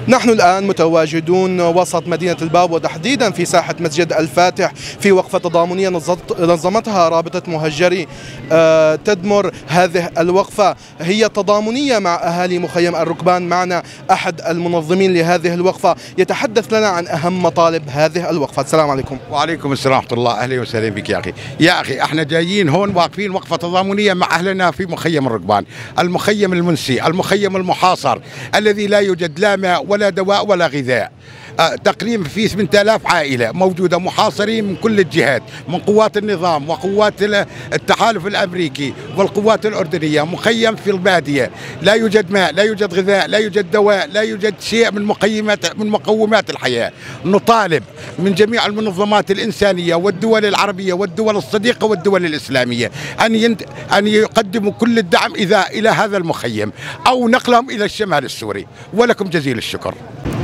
نحن الآن متواجدون وسط مدينة الباب، وتحديدا في ساحة مسجد الفاتح، في وقفة تضامنية نظمتها رابطة مهجري تدمر. هذه الوقفة هي تضامنية مع أهالي مخيم الركبان. معنا أحد المنظمين لهذه الوقفة يتحدث لنا عن أهم مطالب هذه الوقفة. السلام عليكم. وعليكم السلام ورحمة الله. أهلا وسهلا بك يا أخي. يا أخي احنا جايين هون واقفين وقفة تضامنية مع أهلنا في مخيم الركبان، المخيم المنسي، المخيم المحاصر الذي لا يوجد لا ماء ولا دواء ولا غذاء. تقريبا في 8000 عائلة موجودة محاصرين من كل الجهات، من قوات النظام وقوات التحالف الأمريكي والقوات الأردنية. مخيم في البادية، لا يوجد ماء، لا يوجد غذاء، لا يوجد دواء، لا يوجد شيء من مقومات الحياة. نطالب من جميع المنظمات الإنسانية والدول العربية والدول الصديقة والدول الإسلامية أن يقدموا كل الدعم إلى هذا المخيم أو نقلهم إلى الشمال السوري. ولكم جزيل الشكر.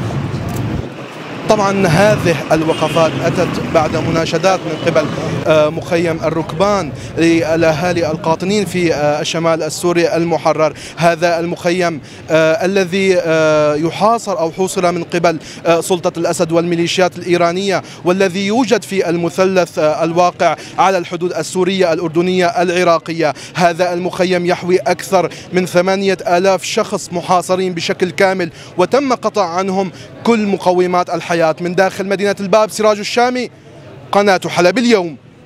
طبعا هذه الوقفات أتت بعد مناشدات من قبل مخيم الركبان للأهالي القاطنين في الشمال السوري المحرر. هذا المخيم الذي يحاصر أو حوصر من قبل سلطة الأسد والميليشيات الإيرانية، والذي يوجد في المثلث الواقع على الحدود السورية الأردنية العراقية. هذا المخيم يحوي أكثر من 8000 شخص محاصرين بشكل كامل، وتم قطع عنهم كل مقومات الحياة. من داخل مدينة الباب، سراج الشامي، قناة حلب اليوم.